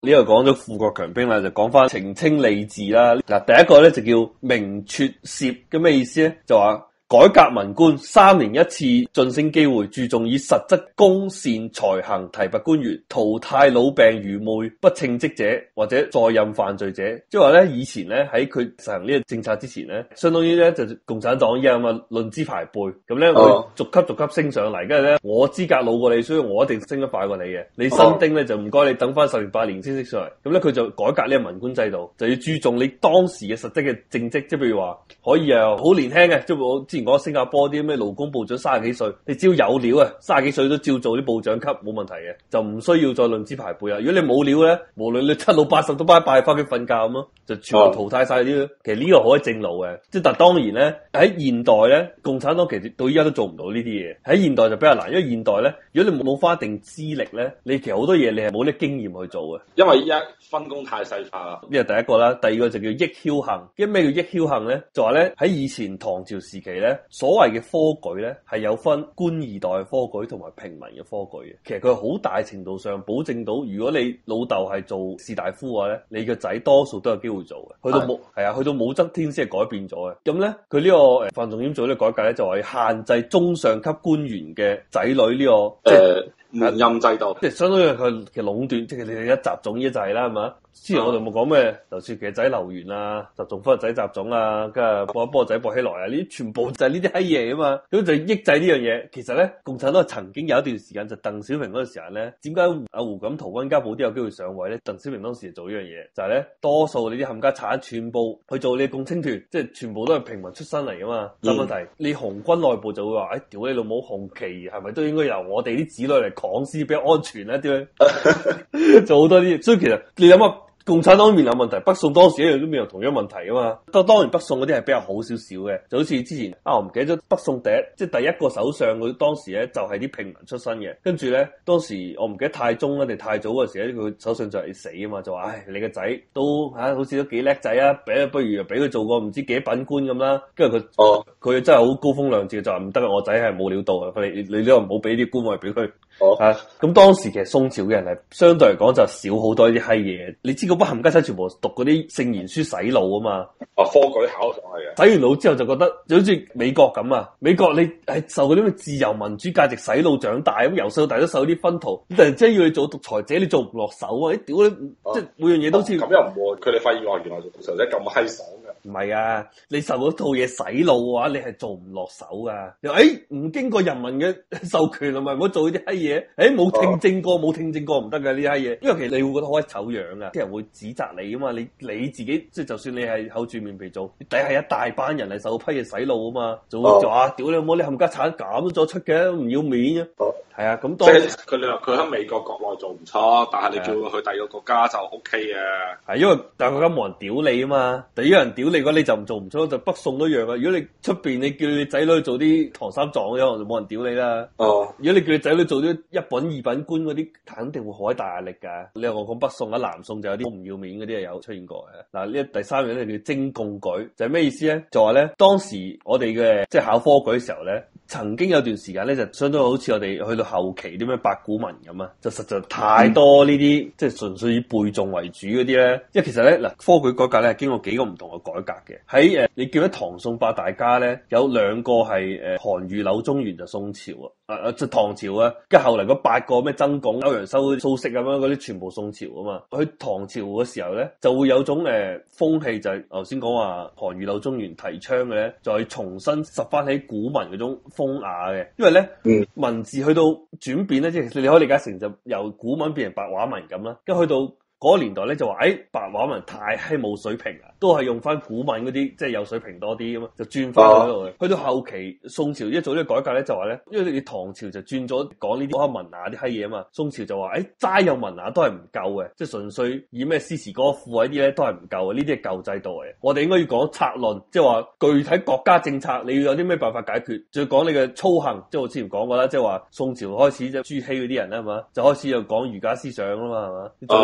呢個講咗富國強兵啦，就講翻澄清吏治啦。嗱，第一個咧就叫明撮涉，咁咩意思咧？就話改革文官3年一次晉升機會，注重以實質公善才行提拔官員，淘汰老病愚昧不稱職者或者在任犯罪者。即係話咧，以前咧喺佢實行呢個政策之前咧，相當於咧就共產黨一樣啊，論資排輩，咁咧會逐級升上嚟，跟住咧我資格老過你，所以我一定升得快過你嘅。你新丁咧就唔該你等翻10年8年先升上嚟。咁咧佢就改革呢個文官制度，就要注重你當時嘅實質嘅政績，即係譬如話可以好年輕嘅，即係我之前講新加坡啲咩勞工部長30幾歲，你只要有料啊，30幾歲都照做啲部長級冇問題嘅，就唔需要再論資排輩啊。如果你冇料咧，無論你7老80都拜翻屋企瞓覺咁咯，就全部淘汰晒啲。其實呢個可以正路嘅，即係但當然咧喺現代咧，共產黨其實到依家都做唔到呢啲嘢。喺現代就比較難，因為現代咧，如果你冇翻一定資歷咧，你其實好多嘢你係冇啲經驗去做嘅，因為依家分工太細化啦。 呢個第一個啦，第二個就叫抑僥倖。因咩叫抑僥倖咧？就話咧喺以前唐朝時期咧，所謂嘅科舉咧係有分官二代嘅科舉同埋平民嘅科舉嘅。其實佢好大程度上保證到，如果你老豆係做士大夫嘅話咧，你個仔多數都有機會做嘅。去到武則天先係改變咗嘅。咁咧佢呢個范仲淹做呢個改革咧，就係限制中上級官員嘅仔女呢個門任制度， 即係相當於佢嘅壟斷，即係你哋一習總呢就係啦，係嘛？之前我哋冇講咩，劉少奇嘅仔劉元啊，習仲勳嘅仔習總啊，跟住博一波仔薄熙來啊，呢啲全部就係呢啲閪嘢啊嘛，咁就抑制呢樣嘢。其實咧，共產黨曾經有一段時間就鄧小平嗰個時間咧，點解阿胡錦濤、溫家寶都有機會上位咧？鄧小平當時就做呢樣嘢，就係咧，多數你啲冚家產全部去做你共青團，即係全部都係平民出身嚟噶嘛。但問題你紅軍內部就會話，屌你老母，紅旗係咪都應該由我哋啲子女嚟扛先比較安全咧？點樣做好多啲，所以其實你諗下。共產黨面臨問題，北宋當時一樣都面臨同樣問題噶嘛。當然北宋嗰啲係比較好少少嘅，就好似之前我唔記得咗北宋第一個首相佢當時咧就係啲平民出身嘅，跟住咧當時我唔記得太宗定太祖嗰時咧，佢首相就係死啊嘛，就話唉你個仔都好似都幾叻仔啊，不如俾佢做個唔知幾品官咁啦。跟住佢真係好高風亮節，就話唔得啊，我仔係冇料到啊，你都唔好俾啲官位俾佢。咁當時其實宋朝嘅人係相對嚟講就少好多呢啲閪嘢，你知嗰班冚家鏟全部讀嗰啲聖賢書洗腦啊嘛， 科舉考上去嘅， 洗完腦之後就覺得就好似美國咁啊，美國你係受嗰啲咩自由民主價值洗腦長大，咁由細到大都受啲薰陶，突然之間要你做獨裁者，你做唔落手啊！屌你，即係每樣嘢都好似咁又唔會，佢哋發現話原來做獨裁者咁閪爽嘅。 唔係啊，你受嗰套嘢洗腦嘅話，你係做唔落手噶。又唔經過人民嘅授權，係咪唔好做呢啲閪嘢？冇聽證過，冇聽證過唔得嘅呢啲閪嘢。因為其實你會覺得好鬼醜樣啊，啲人會指責你啊嘛。你自己即係就算你係厚住面皮做，底下一大班人嚟受批嘅洗腦啊嘛，就話屌你老母，你冚家鏟咁都做出嘅，唔要面啊！係啊，咁當即係佢喺美國國內做唔錯，但係你叫佢去第二個國家就 O K 嘅。 係因為但係國家冇人屌你啊嘛，第一有人屌你嘅話你就唔做唔出，就北宋都一樣啊。如果你出邊你叫你仔女做啲唐三藏嘅，就冇人屌你啦。如果你叫你仔女做啲一品二品官嗰啲，肯定會好大壓力噶。你話我講北宋啊，南宋就有啲唔要面嗰啲係有出現過嘅。嗱，呢第三樣咧叫徵貢舉，就係咩意思咧？就話咧當時我哋嘅即係考科舉嘅時候咧，曾經有段時間咧就相當好似我哋去到後期啲咩八股文咁啊，就實在太多呢啲即係純粹以背誦為主嗰啲咧。因為其實咧嗱，科舉改革咧係經過幾個唔同嘅改革嘅。喺你叫咗唐宋八大家咧，有兩個係韓愈、柳宗元就宋朝啊，即係唐朝啊。跟住後嚟嗰8個咩曾鞏、歐陽修、蘇軾咁樣嗰啲全部宋朝啊嘛。去唐朝嘅時候咧，就會有種風氣，就係頭先講話韓愈、柳宗元提倡嘅咧，就係重新拾翻起古文嗰種風雅嘅。因為咧文字去到轉變咧，即係你可以理解成就由古文變成白話文咁啦。跟住去到嗰個年代咧就話白話文太閪冇水平啊，都係用翻古文嗰啲即係有水平多啲咁嘛，就轉翻嗰度嘅。去到後期宋朝一做呢個改革咧，就話咧，因為你唐朝就轉咗講呢啲文雅啲閪嘢啊嘛，宋朝就話齋有文雅都係唔夠嘅，即係純粹以咩詩詞歌賦呢啲咧都係唔夠嘅，呢啲係舊制度嘅。我哋應該要講策論，即係話具體國家政策你要有啲咩辦法解決，仲要講你嘅操行，即係我之前講過啦，即係話宋朝開始即係朱熹嗰啲人啦，係嘛，就開始又講儒家思想啦嘛，係嘛，仲要講你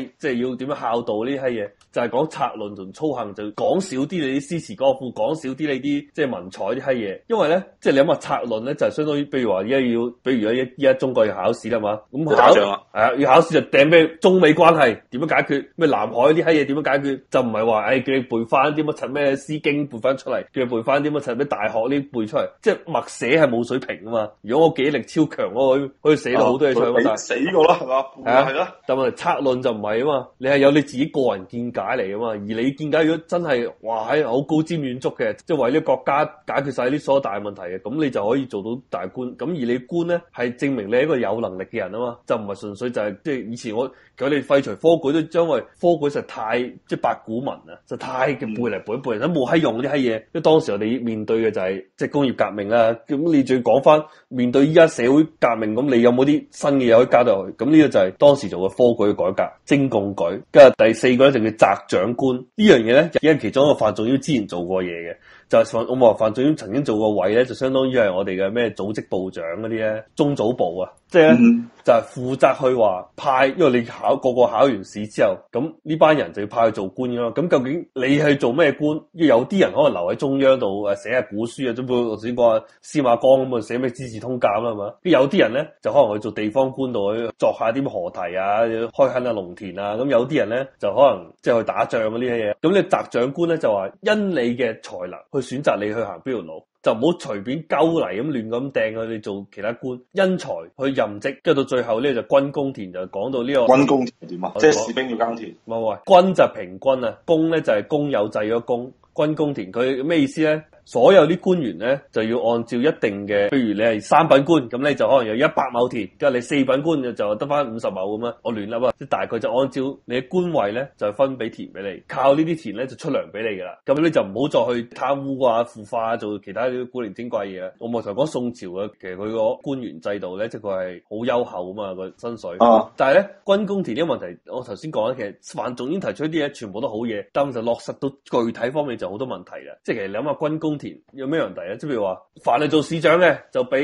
即係要點樣孝道呢啲嘢，就係講策論同操行，就講少啲你啲詩詞歌賦，講少啲你啲即係文采啲閪嘢。因為咧，即係你諗下策論咧，就係相當於，譬如話而家要，比如而家中國要考試啦嘛，咁打仗啊， 係啊，要考試就掟咩中美關係點樣解決，咩南海啲閪嘢點樣解決，就唔係話誒叫你背翻啲乜柒咩詩經背翻出嚟，叫你背翻啲乜柒咩大學呢背出嚟，即係默寫係冇水平啊嘛。如果我記憶力超強，我可以寫到好多嘢出嚟。 死過啦，係嘛？係啦。 但係策論就唔係啊嘛，你係有你自己個人見解嚟啊嘛。而你見解如果真係哇喺好高瞻遠矚嘅，即係為呢個國家解決晒啲所有大問題嘅，咁你就可以做到大官。咁而你官咧係證明你係一個有能力嘅人啊嘛，就唔係純粹就係即係以前我佢哋廢除科舉都將為科舉實太即係八股文啊，就太嘅背嚟背去，都冇閪用啲閪嘢。因為當時我哋面對嘅就係即係工業革命啦，咁你仲要講翻面對依家社會革命，咁你有冇啲新嘅嘢可以加到去？咁呢個就係當時做嘅科舉嘅改革，徵貢舉。跟住第四個咧就叫擇長官，呢樣嘢咧，因為其中一個范仲淹之前做過嘢嘅。就係我話范仲淹曾經做過位咧，就相當於係我哋嘅咩組織部長嗰啲咧，中組部啊，即係咧就係負責去話派，因為你個個考完試之後，咁呢班人就要派去做官噶嘛。咁究竟你係做咩官？有啲人可能留喺中央度寫下古書啊，咁我頭先講啊司馬光咁啊寫咩《資治通鑑》啦，係嘛？有啲人咧就可能去做地方官度去作下啲河堤啊，開墾下農田啊。咁有啲人咧就可能即係去打仗嗰啲嘢。咁你擇長官咧就話因你嘅才能去選擇你去行邊條路，就唔好隨便鳩嚟咁亂咁掟佢哋做其他官，因才去任職。跟住到最後咧就軍公田，就講到呢個軍公田點啊？即係士兵要耕田。 唔係，軍就平均啊，公咧就係公有制嗰公，軍公田佢咩意思咧？所有啲官員咧就要按照一定嘅，譬如你係三品官，咁你就可能有100畝田，跟住你四品官就得翻50畝咁啊。我亂笠啊，即係大概就按照你嘅官位咧就分俾田俾你，靠呢啲田咧就出糧俾你噶啦。咁你就唔好再去貪污啊、腐化啊，做其他啲古靈精怪嘢。我冇頭講宋朝嘅，其實佢個官員制度咧，即係佢係好優厚啊嘛個薪水。但係咧軍公田呢個問題，我頭先講咧，其實范仲淹提出啲嘢全部都好嘢，但係就落實到具體方面就好多問題啦。即係其實你諗下軍公田有咩問題啊？即係譬如話，凡係做市長嘅就俾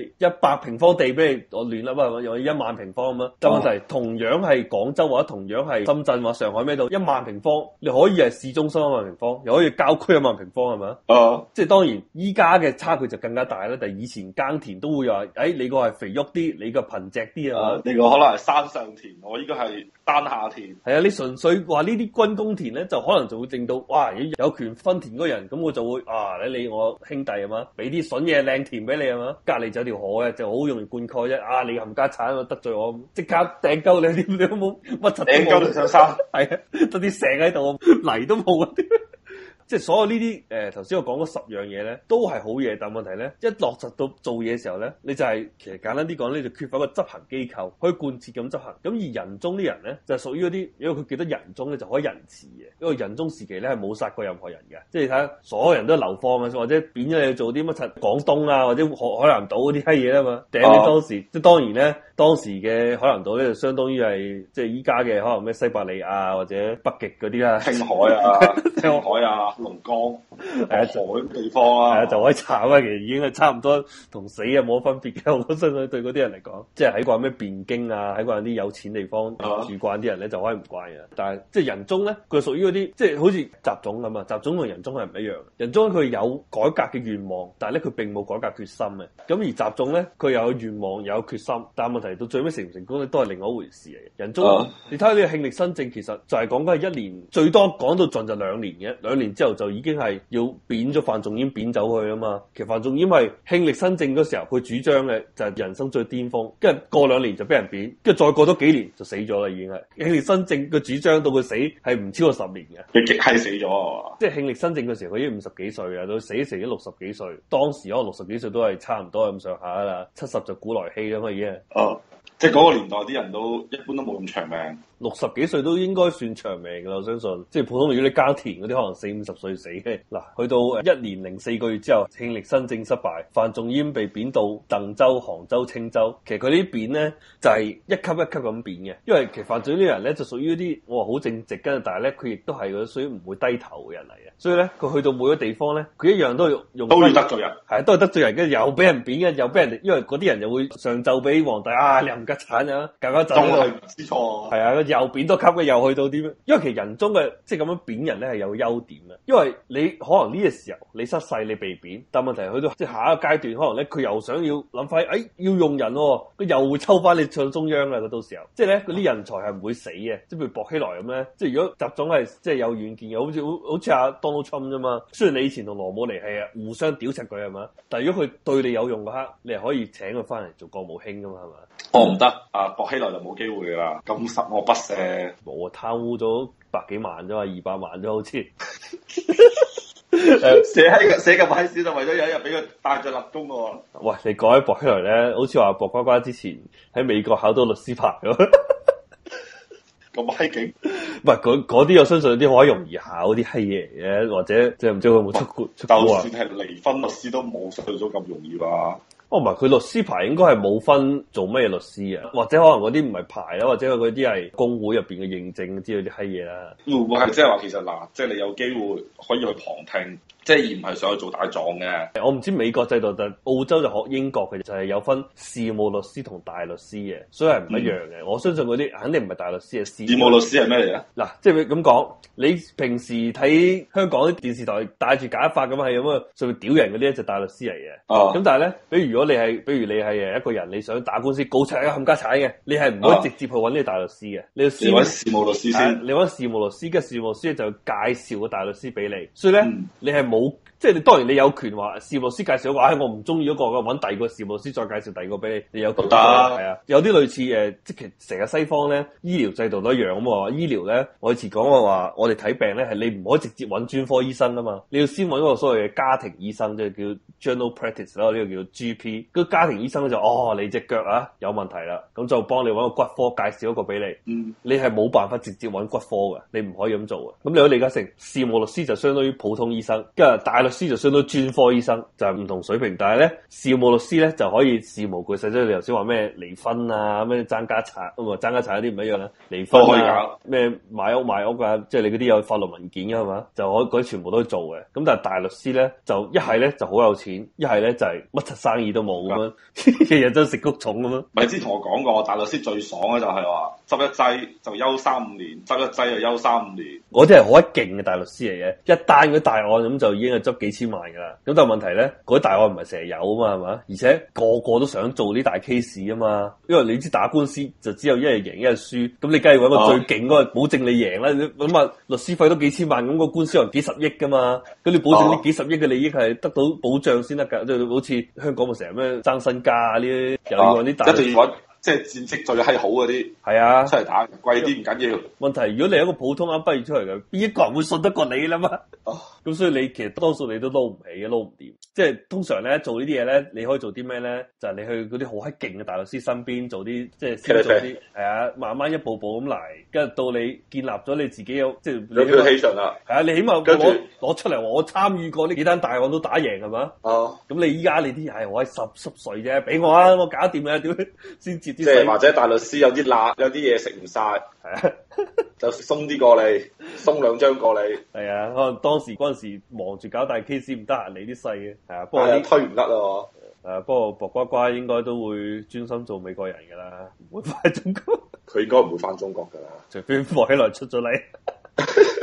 100平方地俾你，我亂啦嘛，又1萬平方咁啊。但問題同樣係廣州或者同樣係深圳或上海咩度1萬平方，你可以係市中心1萬平方，又可以郊區1萬平方係咪？即係當然依家嘅差距就更加大啦。但係以前耕田都會話，你個係肥沃啲，你個貧瘠啲啊。 你個可能係山上田，我依個係丹下田。 係啊，你純粹話呢啲軍公田咧，就可能就會令到哇，有權分田嗰人咁我就會你我兄弟係嘛，俾啲筍嘢靚田俾你係嘛，隔籬就有條河嘅，就好容易灌溉啫。你冚家鏟得罪我，即刻掟鳩你啲，你都冇乜柒， 掟鳩你上山， 係啊，得啲石喺度，泥都冇啊。即係所有呢啲頭先我講嗰10樣嘢咧，都係好嘢，但問題咧一落實到做嘢嘅時候咧，你就係其實簡單啲講咧，就缺乏一個執行機構可以貫徹咁執行。咁而仁宗啲人咧就係屬於嗰啲，因為佢記得仁宗咧就可以仁慈嘅，因為仁宗時期咧係冇殺過任何人嘅，即係你睇下所有人都係流放啊，或者貶咗你去做啲乜柒廣東啊或者海南島嗰啲閪嘢啊嘛，頂你當時即係當然咧，當時嘅海南島咧就相當於係即係依家嘅可能咩西伯利亞或者北極嗰啲啦， 青海啊，青海啊。龍江係啊，海地方啊， 就可以慘啊！其實已經係差唔多同死啊冇分別嘅。我相信對嗰啲人嚟講，即係喺慣咩汴京啊，喺慣啲有錢地方住慣啲人咧就開唔慣嘅。但係即係仁宗咧，佢屬於嗰啲即係好似習總咁啊。習總同仁宗係唔一樣。仁宗佢有改革嘅願望，但係咧佢並冇改革決心嘅。咁而習總咧，佢又有願望又有決心，但係問題到最尾成唔成功咧，都係另外一回事嚟嘅。仁宗，你睇下呢個慶曆新政，其實就係講緊係1年，最多講到盡就2年嘅，2年之後就已經係要貶咗范仲淹貶走佢啊嘛。其實范仲淹係慶曆新政嗰時候，佢主張嘅就係人生最巔峰，跟住過2年就俾人貶，跟住再過多幾年就死咗啦，已經係慶曆新政嘅主張到佢死係唔超過10年嘅， 佢極係死咗啊！ 即係慶曆新政嘅時候，佢已經50幾歲啊，到死時已經60幾歲，當時可能60幾歲都係差唔多咁上下啦，70就古來稀啦嘛已經。 即係嗰個年代啲人都一般都冇咁長命 ，60幾歲都應該算長命噶啦，我相信。即係普通如果你耕田嗰啲，可能40、50歲死嘅。嗱，去到1年零4個月之後，慶曆新政失敗，范仲淹被貶到鄧州、杭州、青州。其實佢呢啲貶咧就係一級一級咁貶嘅，因為其實范仲淹呢啲人咧就屬於啲我話好正直，跟住但係咧佢亦都係嗰屬於唔會低頭嘅人嚟嘅。所以咧佢去到每個地方咧，佢一樣都用都要得罪人， 係都係得罪人，跟住又俾人貶嘅，又俾人，因為嗰啲人又會上奏俾皇帝啊，你唔吉產啊，搞搞震， 都係唔知錯， 係啊，跟又貶多級嘅，又去到啲咩？因為其實人中嘅即係咁樣貶人咧係有優點嘅，因為你可能呢個時候你失勢你被貶，但問題去到即係下一個階段，可能咧佢又想要諗翻，要用人、哦，佢又會抽翻你上中央啦。佢到時候即係咧嗰啲人才係唔會死嘅，即係譬如薄熙來咁咧，即係如果習總係即係有遠見嘅，好似阿 Donald Trump 啫嘛。雖然你以前同羅姆尼係啊互相屌柒佢係嘛，但係如果佢對你有用嗰刻，你係可以請佢翻嚟做國務卿噶嘛係嘛？ 我唔得，啊薄熙來就冇機會噶啦，咁十惡不赦。 冇啊，貪污咗百幾萬啫嘛，200萬啫好似。 寫咁閪少就為咗有一日俾佢帶咗立功喎。 喂，你講起薄熙來咧，好似話薄瓜瓜之前喺美國考到律師牌咁。 咁閪勁？ 唔係嗰啲，我相信有啲好容易考啲閪嘢嘅，或者即係唔知佢有冇出國出就算係離婚律師都冇想像中咁容易吧？ 哦，唔係，佢律師牌應該係冇分做咩律師啊，或者可能嗰啲唔係牌啦，或者佢嗰啲係公會入邊嘅認證之類啲閪嘢啦。 會唔會係即係話其實嗱，即係你有機會可以去旁聽，即係而唔係上去做大狀嘅？ 我唔知美國制度，但澳洲就學英國嘅，就係有分事務律師同大律師嘅，所以係唔一樣嘅。我相信嗰啲肯定唔係大律師嘅。事務律師係咩嚟咧？ 嗱，即係咁講，你平時睇香港啲電視台戴住假髮咁係咁啊，上面屌人嗰啲就大律師嚟嘅。哦，咁但係咧，比如你係一個人，你想打官司告拆一冚家產嘅，你係唔可以直接去揾呢個大律師嘅，你要先揾事務律師先。 你揾事務律師，跟住事務律師就介紹個大律師俾你，所以咧，你係冇。即係你當然你有權話事務律師介紹嘅話，我唔中意嗰個嘅，揾第二個事務律師再介紹第二個俾你，你有權。係啊，有啲類似即係成日西方咧醫療制度都一樣啊嘛。醫療咧，我以前講過話，我哋睇病咧係你唔可以直接揾專科醫生啊嘛，你要先揾嗰個所謂嘅家庭醫生，即係叫 general practice 啦，呢個叫 GP。嗰個家庭醫生咧就你隻腳啊有問題啦，咁就幫你揾個骨科介紹一個俾你。你係冇辦法直接揾骨科嘅，你唔可以咁做嘅。咁你可以理解成事務律師就相當於普通醫生，跟住大律師就相當於專科醫生，就係唔同水平。但係咧，事務律師咧就可以事無巨細，即係你頭先話咩離婚啊，咩爭家產，咁啊爭家產有啲唔一樣啦。離婚可以搞咩買屋賣屋啊，即係你嗰啲有法律文件嘅係嘛，就可以嗰啲全部都可以做嘅。咁但係大律師咧就一係咧就好有錢，一係咧就係乜柒生意都冇咁樣，日日都食谷種咁樣。 咪之前同我講過，大律師最爽嘅就係話執一劑就休3-5年，執一劑就休3-5年。 嗰啲係好一勁嘅大律師嚟嘅，一單嗰啲大案咁就已經係執幾千萬噶啦。咁但係問題咧，嗰啲大案唔係成日有啊嘛，係嘛？而且個個都想做啲大 case 啊嘛，因為你知打官司就只有一係贏一係輸，咁你梗係揾個最勁嗰個保證你贏啦。咁啊，律師費都幾千萬，咁個官司可能幾十億噶嘛，咁你保證呢幾十億嘅利益係得到保障先得噶，即係好似香港咪成日咩爭身家呢啲，又要揾啲大律師， 一定要揾即係戰績最閪好嗰啲，係啊，出嚟打貴啲唔緊要。 問題如果你係一個普通啱畢業出嚟嘅，邊一個人會信得過你啦嘛？咁所以你其實多數你都撈唔起嘅，撈唔掂。即係通常咧做呢啲嘢咧，你可以做啲咩咧？就係你去嗰啲好閪勁嘅大律師身邊做啲，即係先做啲係啊，慢慢一步步咁嚟，跟住到你建立咗你自己有即係 reputation 啦。 係啊，你起碼攞出嚟話我參與過呢幾單大案都打贏係嘛？哦，咁你依家你啲係我係濕碎啫，俾我啊，我搞掂啦，點先接啲？ 即係或者大律師有啲辣，有啲嘢食唔晒，係啊，就鬆啲過嚟，鬆2張過嚟。 係啊，可能當時嗰陣時忙住搞大 case，唔得閒理啲細嘅。係啊，不過推唔甩咯。 不過薄瓜瓜應該都會專心做美國人噶啦，唔會翻中國。 佢應該唔會翻中國噶啦， 除非薄熙來出咗嚟。